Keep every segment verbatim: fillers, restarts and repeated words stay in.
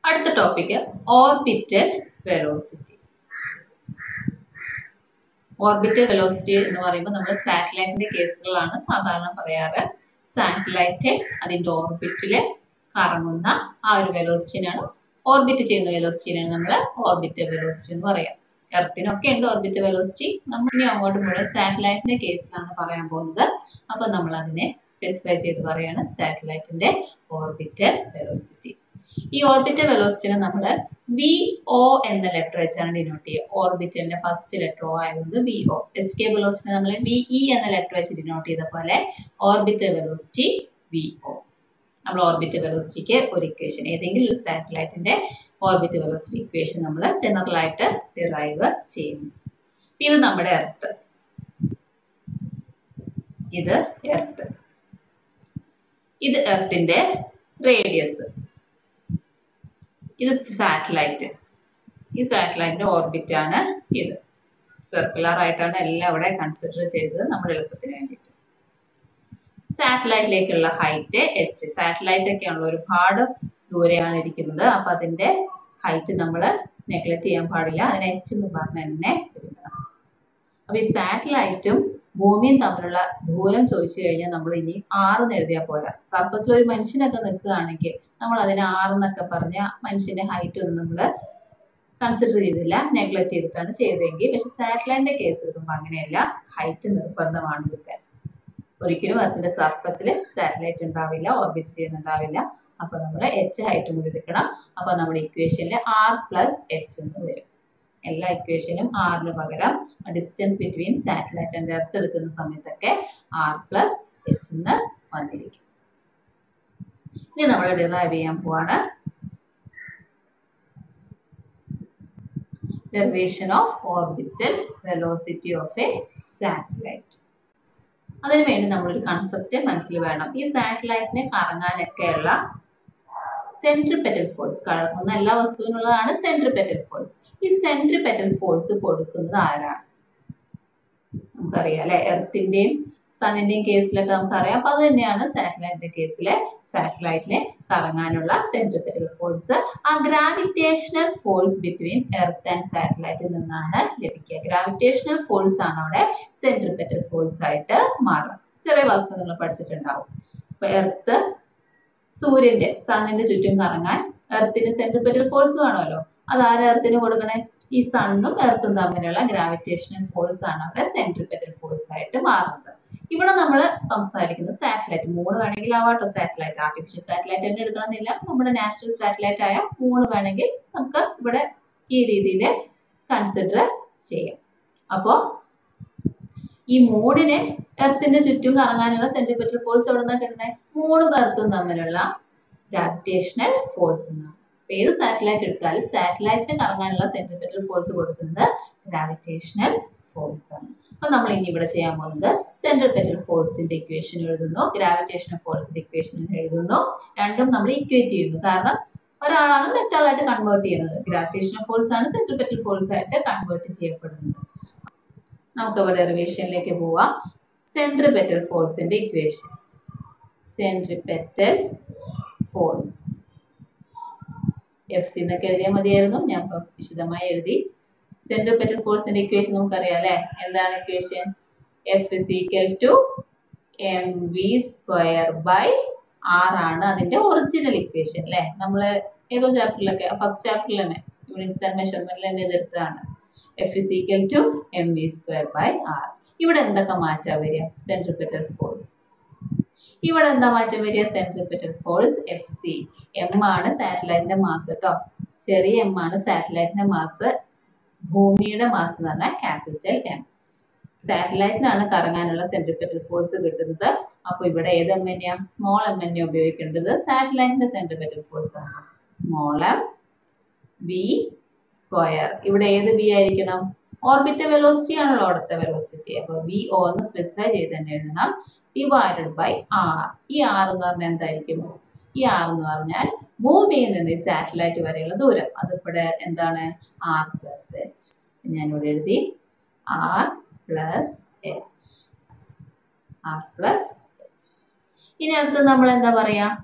അടുത്ത topic orbital velocity. Orbital velocity എന്ന് പറയുമ്പോൾ നമ്മൾ സാറ്റലൈറ്റിന്റെ കേസുകളാണ് സാധാരണ പറയാറ്. സാറ്റലൈറ്റ് അതിന്റെ ഓർബിറ്റില് കറങ്ങുന്ന ആ ഒരു വെലോസിറ്റിനാണ്, ഓർബിറ്റ് ചെയ്യുന്ന വെലോസിറ്റിനാണ് നമ്മൾ ഓർബിറ്റൽ വെലോസിറ്റി എന്ന് പറയാം. എർത്തിനൊക്കെ ഉണ്ട് ഓർബിറ്റൽ വെലോസിറ്റി. നമ്മൾ ഇനി അങ്ങോട്ട് മുഴുവൻ സാറ്റലൈറ്റിന്റെ കേസിലാണ് പറയാൻ പോകുന്നത്. അപ്പൊ നമ്മൾ അതിനെ സ്പെസിഫൈ ചെയ്ത് പറയാണ് സാറ്റലൈറ്റിന്റെ ഓർബിറ്റൽ വെലോസിറ്റി. ഈ ഓർബിറ്റൽ വെലോസിറ്റിനെ നമ്മൾ വി ഒ എന്ന ലെറ്റർ വെച്ചാണ് ഡിനോട്ട് ചെയ്യുക. ഓർബിറ്റലിന്റെ ഫസ്റ്റ് ലെറ്റർ ഒ ആയതുകൊണ്ട് വി ഒ. എസ്കേപ്പ് വെലോസിറ്റി നമ്മൾ വി ഇ എന്ന ലെറ്റർ വെച്ച് ഡിനോട്ട് ചെയ്ത പോലെ ഓർബിറ്റൽ വെലോസിറ്റി വി ഒ. നമ്മൾ ഓർബിറ്റൽ വെലോസിറ്റിക്ക് ഒരു ഇക്വേഷൻ, ഏതെങ്കിലും ഒരു സാറ്റലൈറ്റിന്റെ ഓർബിറ്റൽ വെലോസിറ്റി ഇക്വേഷൻ നമ്മൾ ജനറൽ ആയിട്ട് ഡിറൈവ് ചെയ്യുന്നു. ഇത് നമ്മുടെ എർത്ത്, ഇത് എർത്ത്, ഇത് എർത്തിന്റെ റേഡിയസ്, ഇത് സാറ്റലൈറ്റ്, ഈ സാറ്റലൈറ്റിന്റെ ഓർബിറ്റ് ആണ് ഇത്. സർക്കുലർ ആയിട്ടാണ് എല്ലാം ഇവിടെ കൺസിഡർ ചെയ്തത് നമ്മുടെ എളുപ്പത്തിന് വേണ്ടിയിട്ട്. സാറ്റലൈറ്റിലേക്കുള്ള ഹൈറ്റ് എച്ച്. സാറ്റലൈറ്റ് ഒക്കെയാണല്ലോ ഒരുപാട് ദൂരെയാണ് ഇരിക്കുന്നത്, അപ്പൊ അതിന്റെ ഹൈറ്റ് നമ്മൾ നെഗ്ലക്ട് ചെയ്യാൻ പാടില്ല. അതിനെ എച്ച് എന്ന് പറഞ്ഞ് തന്നെ എടുക്കണം. അപ്പൊ ഈ സാറ്റലൈറ്റും ഭൂമിയും തമ്മിലുള്ള ദൂരം ചോദിച്ചു കഴിഞ്ഞാൽ നമ്മൾ ഇനി ആറെന്ന് എഴുതിയാൽ പോരാ. സർഫസിൽ ഒരു മനുഷ്യനൊക്കെ നിൽക്കുകയാണെങ്കിൽ നമ്മൾ അതിനെ ആറെന്നൊക്കെ പറഞ്ഞ മനുഷ്യന്റെ ഹൈറ്റ് ഒന്നും നമ്മൾ കൺസിഡർ ചെയ്തില്ല, നെഗ്ലക്ട് ചെയ്തിട്ടാണ് ചെയ്തതെങ്കിൽ. പക്ഷെ സാറ്റലൈറ്റിന്റെ കേസ് എടുക്കുമ്പോൾ അങ്ങനെയല്ല, ഹൈറ്റ് നിർബന്ധമാണ് എടുക്കാൻ. ഒരിക്കലും അതിന്റെ സർഫസിൽ സാറ്റലൈറ്റ് ഉണ്ടാവില്ല, ഓർബിറ്റ് ചെയ്യുന്നുണ്ടാവില്ല. അപ്പൊ നമ്മൾ എച്ച് ഹൈറ്റും കൂടി എടുക്കണം. അപ്പൊ നമ്മുടെ ഇക്വേഷനിൽ ആർ പ്ലസ് എച്ച് എന്ന് വരും. എല്ലാ ഇക്വേഷനും ആറിന് പകരം distance between satellite and earth എടുക്കുന്ന സമയത്തൊക്കെ ആർ പ്ലസ് എച്ച് എന്ന് വന്നിരിക്കും. ഇനി നമ്മൾ ഡിറൈവ് ചെയ്യാൻ പോവാണ് derivation of orbital velocity of a satellite. അതിനുവേണ്ടി നമ്മളൊരു കൺസെപ്റ്റ് മനസ്സിൽ വേണം. ഈ സാറ്റലൈറ്റിനെ കറങ്ങാനൊക്കെയുള്ള സെൻട്രിപെറ്റൽ ഫോഴ്സ്, കറങ്ങുന്ന എല്ലാ വസ്തുവിനുള്ളതാണ് സെൻട്രിപെറ്റൽ ഫോഴ്സ്. ഈ സെൻട്രിപെറ്റൽ ഫോഴ്സ് കൊടുക്കുന്നത് ആരാണ്? നമുക്കറിയാം അല്ലെ, എർത്തിന്റെയും സണ്ണിന്റെയും കേസിലൊക്കെ നമുക്കറിയാം. അപ്പൊ അത് തന്നെയാണ് സാറ്റലൈറ്റിന്റെ കേസിലെ സാറ്റലൈറ്റിനെ കറങ്ങാനുള്ള സെൻട്രിപെറ്റൽ ഫോഴ്സ്. ആ gravitational force between earth and സാറ്റലൈറ്റിൽ നിന്നാണ് ലഭിക്കുക. ഗ്രാവിറ്റേഷണൽ ഫോഴ്സ് ആണ് അവിടെ സെൻട്രിപെറ്റൽ ഫോഴ്സ് ആയിട്ട് മാറുക. ചെറിയ ക്ലാസ് നിങ്ങൾ പഠിച്ചിട്ടുണ്ടാവും. അപ്പൊ എർത്ത് സൂര്യന്റെ സണ്ണിന്റെ ചുറ്റും കറങ്ങാൻ എർത്തിന് സെൻട്രിപെറ്റൽ ഫോഴ്സ് വേണമല്ലോ. അത് ആര് എർത്തിന് കൊടുക്കണേ? ഈ സണ്ണും എർത്തും തമ്മിലുള്ള ഗ്രാവിറ്റേഷണൽ ഫോഴ്സ് ആണ് അവിടെ സെൻട്രിപെറ്റൽ ഫോഴ്സ് ആയിട്ട് മാറുന്നത്. ഇവിടെ നമ്മൾ സംസാരിക്കുന്നത് സാറ്റലൈറ്റ്. മൂണ് വേണമെങ്കിൽ ആവാട്ടോ സാറ്റലൈറ്റ്, ആർട്ടിഫിഷ്യൽ സാറ്റലൈറ്റ് തന്നെ എടുക്കണമെന്നില്ല. നമ്മുടെ നാച്ചുറൽ സാറ്റലൈറ്റ് ആയ മൂണ് വേണമെങ്കിൽ നമുക്ക് ഇവിടെ ഈ രീതിയിൽ കൺസിഡർ ചെയ്യാം. അപ്പോ ഈ മൂണിനെ എർത്തിന്റെ ചുറ്റും കറങ്ങാനുള്ള സെൻട്രിപെറ്റൽ ഫോഴ്സ് എവിടെ നിന്നാണ് കിട്ടണേ? മൂണും എർത്തും തമ്മിലുള്ള ഗ്രാവിറ്റേഷണൽ ഫോഴ്സ് എന്നാണ്. ഏത് സാറ്റലൈറ്റ് എടുത്താലും സാറ്റലൈറ്റിന് കറങ്ങാനുള്ള സെൻട്രിപെറ്റൽ ഫോഴ്സ് കൊടുക്കുന്നത് ഗ്രാവിറ്റേഷണൽ ഫോഴ്സ് ആണ്. അപ്പൊ നമ്മൾ ഇനി ഇവിടെ ചെയ്യാൻ പോകുന്നത് സെൻട്രിപെറ്റൽ ഫോഴ്സിന്റെ ഇക്വേഷൻ എഴുതുന്നു, ഗ്രാവിറ്റേഷണൽ ഫോഴ്സിന്റെ ഇക്വേഷൻ എഴുതുന്നു. രണ്ടും നമ്മൾ ഇക്വേറ്റ് ചെയ്യുന്നു. കാരണം ഒരാളാണ് മറ്റൊരാളായിട്ട് കൺവേർട്ട് ചെയ്യുന്നത്. ഗ്രാവിറ്റേഷണൽ ഫോഴ്സ് ആണ് സെൻട്രിപെറ്റൽ ഫോഴ്സ് ആയിട്ട് കൺവേർട്ട് ചെയ്യപ്പെടുന്നത്. നമുക്ക് ഇവിടെ ഡെറിവേഷനിലേക്ക് പോവാം. സെൻട്രിപെറ്റൽ ഫോഴ്സിന്റെ equation, centripetal force F C എന്നൊക്കെ എഴുതിയാൽ മതിയായിരുന്നു, ഞാൻ ഇപ്പം വിശദമായി എഴുതി. സെൻട്രിപെറ്റൽ ഫോഴ്സിന്റെ ഇക്വേഷൻ നമുക്കറിയാം അല്ലെ. എന്താണ് equation? F is equal to M V square by R ആണ് അതിന്റെ ഒറിജിനൽ ഇക്വേഷൻ അല്ലെ. നമ്മള് ഏതോ ചാപ്റ്ററിലൊക്കെ, ഫസ്റ്റ് ചാപ്റ്ററിൽ തന്നെ യൂണിറ്റ്സ് ആൻഡ് മെഷർമെന്റിൽ തന്നെ ഇതെടുത്തതാണ്. F is equal to M V square by R. ഇവിടെ എന്തൊക്കെ മാറ്റാ വരിക? Centripetal force. ഇവിടെ എന്താ മാറ്റം വരിക? Centripetal force F C. M ആണ് സാറ്റലൈറ്റിന്റെ മാസ് കേട്ടോ, ചെറിയ എം ആണ് സാറ്റലൈറ്റിന്റെ മാസ്. ഭൂമിയുടെ മാസ് എന്ന് പറഞ്ഞാൽ ക്യാപിറ്റൽ എം. സാറ്റലൈറ്റിനാണ് കറങ്ങാനുള്ള സെൻട്രിപെറ്റൽ ഫോഴ്സ് കിട്ടുന്നത്. അപ്പൊ ഇവിടെ ഏത് എം തന്നെയാ? സ്മോൾ എം തന്നെ ഉപയോഗിക്കേണ്ടത്. സാറ്റലൈറ്റിന്റെ സെൻട്രിപെറ്റൽ ഫോഴ്സ് ആണ് സ്മോൾ എം വി സ്ക്വയർ. ഇവിടെ ഏത് വി ആയിരിക്കണം? ഓർബിറ്റൽ വെലോസിറ്റി ആണല്ലോ അവിടുത്തെ വെലോസിറ്റി. അപ്പൊ വി ഒ എന്ന് സ്പെസിഫൈ ചെയ്ത് തന്നെ എഴുതണം. Divided by R. ഈ ആർ എന്ന് പറഞ്ഞാൽ എന്തായിരിക്കും? ഈ ആർ എന്ന് പറഞ്ഞാൽ ഭൂമിയിൽ നിന്ന് ഈ സാറ്റലൈറ്റ് വരെയുള്ള ദൂരം. അതിവിടെ എന്താണ്? R plus H. ഞാനിവിടെ എഴുതി R plus H, R plus H. ഇനി അടുത്ത് നമ്മൾ എന്താ പറയാ?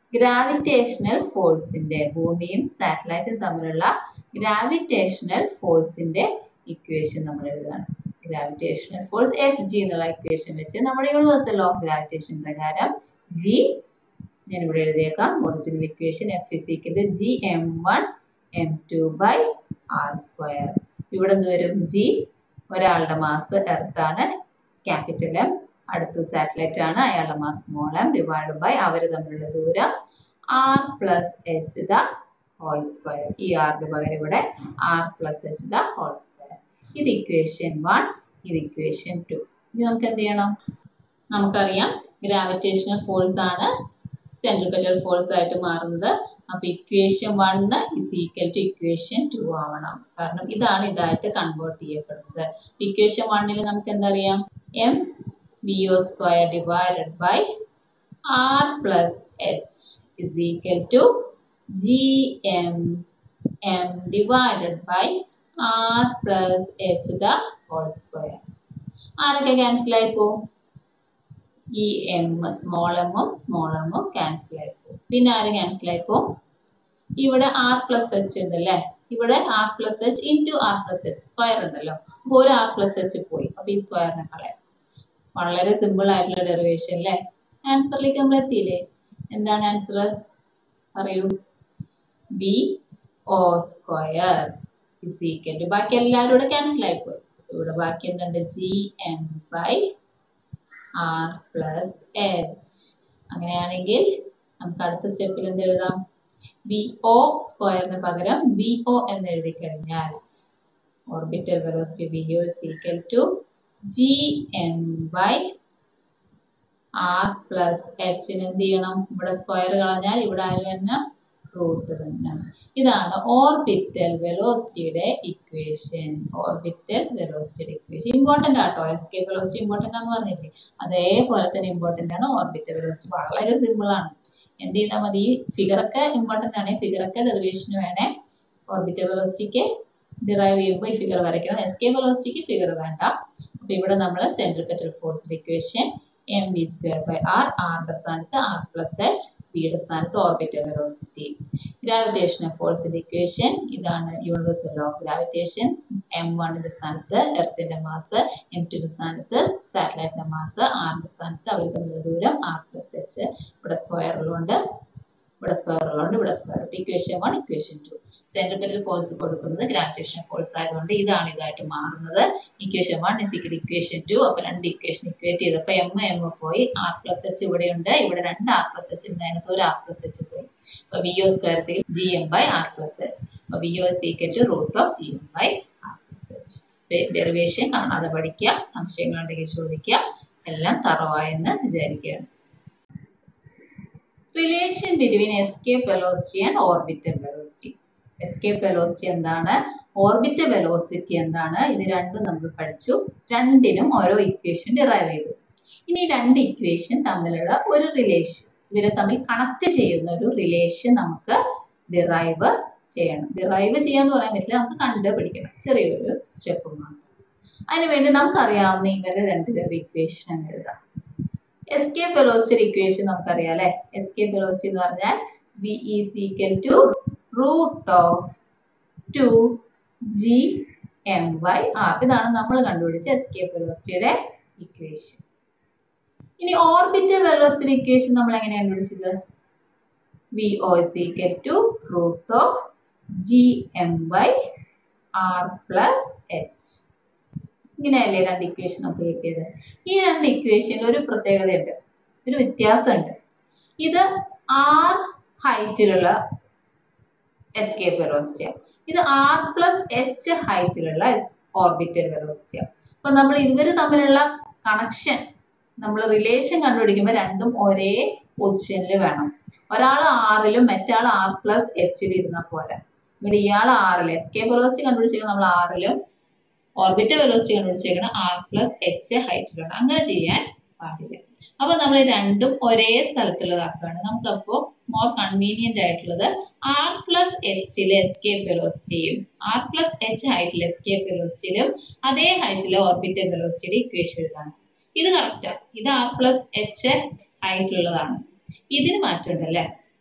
ഗ്രാവിറ്റേഷണൽ ഫോഴ്സിന്റെ ഭൂമിയും സാറ്റലൈറ്റും തമ്മിലുള്ള ഗ്രാവിറ്റേഷണൽ ഫോഴ്സിന്റെ ഇക്വേഷൻ നമ്മൾ എഴുതുകയാണ്. ഗ്രാവിറ്റേഷണൽ ഫോഴ്സ് എഫ് ജി എന്നുള്ള ഇക്വേഷൻ വെച്ച് നമ്മുടെ യൂണിവേഴ്സൽ ലോ ഓഫ് ഗ്രാവിറ്റേഷൻ പ്രകാരം ജി ഞാൻ ഇവിടെ എഴുതിയേക്കാം. Original equation F is equal to G M one M two by R square. ഇവിടെ നിന്ന് വരും ജി ഒരാളുടെ മാസ് എർത്ത് ആണ്, ക്യാപിറ്റൽ എം. അടുത്ത സാറ്റലൈറ്റ് ആണ്, അയാളുടെ mass small M divide by അവർ തമ്മിലുള്ള ദൂരം R plus H the whole square. ഈ ആറിന് പകരം ഇവിടെ R plus H the whole square. ഇത് ഇക്വേഷൻ വൺ, ഇത് ഇക്വേഷൻ ടു. ഇനി നമുക്ക് എന്ത് ചെയ്യണം? നമുക്കറിയാം ഗ്രാവിറ്റേഷണൽ ഫോഴ്സ് ആണ് സെൻട്രിപെറ്റൽ ഫോഴ്സ് ആയിട്ട് മാറുന്നത്. അപ്പൊ equation one is equal to equation two ആവണം. കാരണം ഇതാണ് ഇതായിട്ട് കൺവേർട്ട് ചെയ്യപ്പെടുന്നത്. ഇക്വേഷൻ വണ്ണിൽ നമുക്ക് എന്തറിയാം? M V O square divided by R plus H is equal to G M M divided by R plus H the whole square. ആരൊക്കെ cancel ആയി പോകും? ഈ എം സ്മോൾ എമ്മും സ്മോൾ എമ്മും ക്യാൻസൽ ആയി പോകും. പിന്നെ ആര് ക്യാൻസൽ ആയി പോകും? ഇവിടെ ആർ പ്ലസ് എച്ച് ഉണ്ടല്ലേ, ഇവിടെ R plus H into R plus H square ഉണ്ടല്ലോ. അപ്പൊ ഒരു ആർ പ്ലസ് എച്ച് പോയി. അപ്പൊ ഈ സ്ക്വയറിനെ കളയാം. വളരെ സിമ്പിൾ ആയിട്ടുള്ള ഡെറിവേഷൻ അല്ലേ? ആൻസറിലേക്ക് നമ്മൾ എത്തിയില്ലേ? എന്താണ് ആൻസർ? പറയൂ. B O square is equal to, ബാക്കി എല്ലാവരും ഇവിടെ ക്യാൻസൽ ആയി പോയി. ഇവിടെ ബാക്കി എന്തുണ്ട്? G M by R plus H. അങ്ങനെയാണെങ്കിൽ നമുക്ക് അടുത്ത സ്റ്റെപ്പിൽ എന്ത് എഴുതാം? ബി ഒ സ്ക്വയറിന് പകരം ബി ഒ എന്ന് എഴുതി കഴിഞ്ഞാൽ orbital velocity B O is equal to G M by R plus എച്ചിന് എന്ത് ചെയ്യണം? ഇവിടെ സ്ക്വയർ കളഞ്ഞാൽ ഇവിടെ ആര് തന്നെ? റൂട്ട് തന്നെ. ഇതാണ് ഓർബിറ്റൽ വെലോസിറ്റിയുടെ ഇക്വേഷൻ. ഓർബിറ്റൽ വെലോസിറ്റിയുടെ ഇക്വേഷൻ ഇമ്പോർട്ടന്റ് ആട്ടോ. എസ്കേപ്പ് വെലോസിറ്റി ഇമ്പോർട്ടന്റ് ആണെന്ന് പറഞ്ഞില്ലേ, അതേപോലെ തന്നെ ഇമ്പോർട്ടന്റ് ആണ് ഓർബിറ്റൽ വെലോസിറ്റി. വളരെ സിമ്പിൾ ആണ്. എന്ത് ചെയ്താൽ മതി? ഈ ഫിഗർ ഒക്കെ ഇമ്പോർട്ടന്റ് ആണ്. ഫിഗർ ഒക്കെ ഡെറിവേഷന് വേണേ. ഓർബിറ്റൽ വെലോസിറ്റിക്ക് ഡിറൈവ് ചെയ്യുമ്പോൾ ഈ ഫിഗർ വരയ്ക്കണം. എസ്കേപ്പ് വെലോസിറ്റിക്ക് ഫിഗർ വേണ്ട. അപ്പൊ ഇവിടെ നമ്മൾ സെൻട്രിപെറ്റൽ ഫോഴ്സിന്റെ equation M V square by R, ആറിന്റെ സ്ഥാനത്ത് ആർ പ്ലസ് എച്ച്, ബിയുടെ സ്ഥാനത്ത് ഓർബിറ്റൽ വെലോസിറ്റി. ഗ്രാവിറ്റേഷണൽ ഫോഴ്സിന്റെ ഇക്വേഷൻ ഇതാണ് universal law of gravitation. M വണ്ണിന്റെ സ്ഥാനത്ത് എർത്തിന്റെ മാസ്, എം ടുന്റെ സ്ഥാനത്ത് സാറ്റലൈറ്റിന്റെ മാസ്, ആറിന്റെ സ്ഥാനത്ത് അവർ തമ്മിലുള്ള ദൂരം ആർ പ്ലസ് എച്ച്. ഇവിടെ സ്ക്വയറിലുണ്ട്, ഇവിടെ സ്ക്വയറുകളുണ്ട്, ഇവിടെ square. Equation one, equation two. Centripetal force കൊടുക്കുന്നത് ഗ്രാവിറ്റേഷണൽ ഫോഴ്സ് ആയതുകൊണ്ട് ഇതാണ് ഇതായിട്ട് മാറുന്നത്. Equation one is equal equation two. അപ്പൊ രണ്ട് ഇക്വേഷൻ ഇക്വേറ്റ് ചെയ്തപ്പോൾ എം എം പോയി, ആർ പ്ലസ് എച്ച് ഇവിടെ ഉണ്ട്, ഇവിടെ രണ്ട് ആർ പ്ലസ് എച്ച് ഉണ്ട്, അതിനകത്ത് ഒരു ആർ പ്ലസ് എച്ച് പോയി. അപ്പൊ V O square is G M by R plus H. അപ്പൊ V O is equal to root of G M by R plus H. Derivation കാണാതെ പഠിക്കുക, സംശയങ്ങളുണ്ടെങ്കിൽ ചോദിക്കുക. എല്ലാം തറവായെന്ന് വിചാരിക്കുകയാണ്. Relation between escape velocity and orbital velocity. Escape velocity എന്താണ്? Orbital velocity എന്താണ്? ഇത് രണ്ടും നമ്മൾ പഠിച്ചു. രണ്ടിനും ഓരോ ഇക്വേഷൻ ഡിറൈവ് ചെയ്തു. ഇനി രണ്ട് ഇക്വേഷൻ തമ്മിലുള്ള ഒരു റിലേഷൻ, ഇവരെ തമ്മിൽ കണക്ട് ചെയ്യുന്ന ഒരു റിലേഷൻ നമുക്ക് ഡിറൈവ് ചെയ്യണം. ഡിറൈവ് ചെയ്യാന്ന് പറയാൻ പറ്റില്ല, നമുക്ക് കണ്ടുപിടിക്കണം. ചെറിയൊരു സ്റ്റെപ്പ് മാത്രം. അതിനുവേണ്ടി നമുക്കറിയാവുന്ന ഇവരെ രണ്ടുപേരുടെ ഇക്വേഷൻ എഴുതാം. എസ്കേപ്പ് വെലോസിറ്റി ഇക്വേഷൻ നമുക്കറിയാം അല്ലെ. എസ്കേപ്പ് വെലോസിറ്റി എന്ന് പറഞ്ഞാൽ v is equal to root of two G M by R. ഇതാണ് നമ്മൾ കണ്ടുപിടിച്ച എസ്കേപ്പ് വെലോസിറ്റിയുടെ ഇക്വേഷൻ. ഇനി ഓർബിറ്റൽ വെലോസിറ്റി ഇക്വേഷൻ നമ്മൾ എങ്ങനെ കണ്ടുപിടിച്ചത്? V O is equal to root of G M by R plus H. ഇങ്ങനെയല്ലേ രണ്ട് ഇക്വേഷൻ നമുക്ക് കിട്ടിയത്. ഈ രണ്ട് ഇക്വേഷനിൽ ഒരു പ്രത്യേകതയുണ്ട്, ഒരു വ്യത്യാസമുണ്ട്. ഇത് ആർ ഹൈറ്റിലുള്ള എസ്കേപ്പ് വെലോസിറ്റിയാണ്, ഇത് ആർ പ്ലസ് എച്ച് ഹൈറ്റിലുള്ള ഓർബിറ്റൽ വെലോസിറ്റിയാണ്. അപ്പൊ നമ്മൾ ഇവര് തമ്മിലുള്ള കണക്ഷൻ, നമ്മൾ റിലേഷൻ കണ്ടുപിടിക്കുമ്പോൾ രണ്ടും ഒരേ പൊസിഷനിൽ വേണം. ഒരാൾ ആറിലും മറ്റാൾ ആർ പ്ലസ് എച്ചിൽ ഇരുന്നാൽ പോരാ. ഇവിടെ ഇയാൾ ആറിൽ എസ്കേപ്പ് വെലോസിറ്റി കണ്ടുപിടിച്ചിരിക്കുന്നത് നമ്മൾ ആറിലും, ഓർബിറ്റൽ വെലോസിറ്റി കണ്ടുപിടിച്ചേക്കണം ആർ പ്ലസ് എച്ച് ഹൈറ്റിലാണ്. അങ്ങനെ ചെയ്യാൻ പാടില്ല. അപ്പൊ നമ്മൾ രണ്ടും ഒരേ സ്ഥലത്തുള്ളതാക്കുകയാണ്. നമുക്കപ്പോ മോർ കൺവീനിയന്റ് ആയിട്ടുള്ളത് ആർ പ്ലസ് എച്ചിലെ എസ്കേപ്പ് വെലോസിറ്റിയും ആർ പ്ലസ് എച്ച് ഹൈറ്റിലെ എസ്കേപ്പ് വെലോസിറ്റിയിലും അതേ ഹൈറ്റിലെ ഓർബിറ്റൽ വെലോസിറ്റിയുടെ ഇക്വേഷൻ എഴുതാണ്. ഇത് കറക്റ്റാണ്. ഇത് ആർ പ്ലസ് എച്ച് ഹൈറ്റിലുള്ളതാണ്. ഇതിന് മാറ്റമുണ്ടല്ലേ.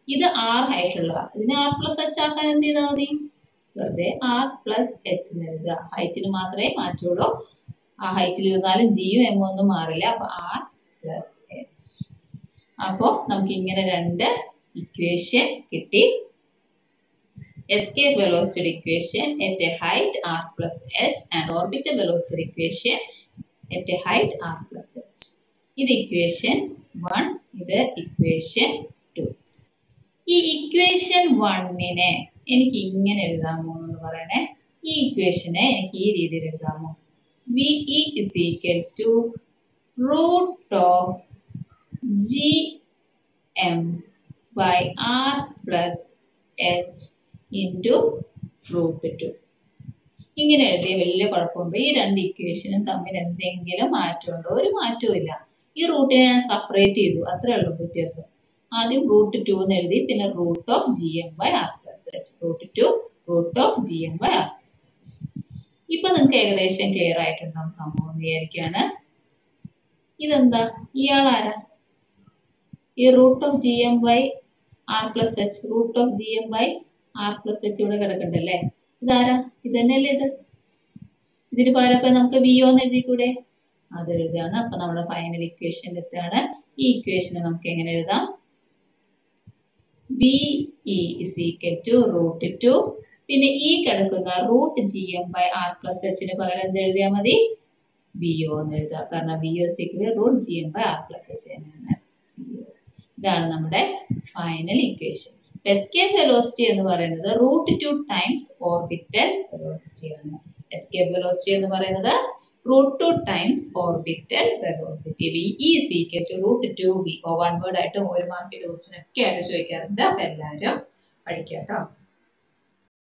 ഇത് ആർ ഹൈറ്റ് ഉള്ളതാണ്. ഇതിനെ ആർ പ്ലസ് എച്ച് ആക്കാൻ എന്ത് ചെയ്താൽ മതി? വെറുതെ ആർ പ്ലസ് എച്ച് എന്ന് എഴുതുക. ഹൈറ്റിന് മാത്രമേ മാറ്റുള്ളൂ. ആ ഹൈറ്റിൽ ഇരുന്നാലും ജിയും എം ഒന്നും മാറില്ല. അപ്പൊ ആർ പ്ലസ് എച്ച്. അപ്പോ നമുക്ക് ഇങ്ങനെ രണ്ട് ഇക്വേഷൻ കിട്ടി. escape velocity equation at a height r plus h and orbital velocity equation at a height r plus h. ഇത് ഇക്വേഷൻ വൺ, ഇത് ഇക്വേഷൻ ടു. ഈ ഇക്വേഷൻ വണ്ണിനെ എനിക്ക് ഇങ്ങനെ എഴുതാമോ എന്ന് പറയണേ. ഈ ഇക്വേഷനെ എനിക്ക് ഈ രീതിയിൽ എഴുതാമോ? V E is equal to root of G M by r plus h into root two. ഇങ്ങനെ എഴുതിയ വലിയ കുഴപ്പമുണ്ട്. ഈ രണ്ട് ഇക്വേഷനും തമ്മിൽ എന്തെങ്കിലും മാറ്റമുണ്ടോ? ഒരു മാറ്റവും ഇല്ല. ഈ റൂട്ടിനെ ഞാൻ സെപ്പറേറ്റ് ചെയ്തു, അത്രേ ഉള്ളൂ വ്യത്യാസം. ആദ്യം റൂട്ട് ടു എന്ന് എഴുതി, പിന്നെ root of G M by R plus H. Root two root of G M by R plus H. ഇപ്പൊ നിങ്ങൾക്ക് ഏകദേശം ക്ലിയർ ആയിട്ടുണ്ടാവും സംഭവം വിചാരിക്കുകയാണ്. ഇതെന്താ? ഇയാളാരാ? ഈ root of G M by R plus H, root of G M by R plus H ഇവിടെ കിടക്കണ്ടല്ലേ? ഇതാരാ? ഇത് തന്നെയല്ലേ ഇത്? ഇതിന് പകരം നമുക്ക് വി ഒ എന്ന് എഴുതിക്കൂടെ? അത് എഴുതുകയാണ്. അപ്പൊ നമ്മുടെ ഫൈനൽ ഇക്വേഷൻ എത്താണ്. ഈ ഇക്വേഷനെ നമുക്ക് എങ്ങനെ എഴുതാം? V E is equal to root two, പിന്നെ ഈ കിടക്കുന്ന root G M by R plus എച്ചിന് പകരം എന്ത് എഴുതിയാൽ മതി? വി ഒ എന്ന് എഴുതുക. കാരണം V O equal root G M by R plus H തന്നെയാണ്. ഇതാണ് നമ്മുടെ ഫൈനൽ ഇക്വേഷൻ. എസ്കേപ്പ് വെലോസിറ്റി എന്ന് പറയുന്നത് root two times orbital velocity ആണ്. എസ്കേപ്പ് വെലോസിറ്റി എന്ന് പറയുന്നത് root two times orbital velocity. V E is equal to root two V O. One word ആയിട്ടും ഒരു മാർക്കിന്റെ ക്വസ്റ്റ്യൻ ഒക്കെ ആയിട്ട് ചോദിക്കാറുണ്ട്. അപ്പൊ എല്ലാവരും പഠിക്കാം കേട്ടോ.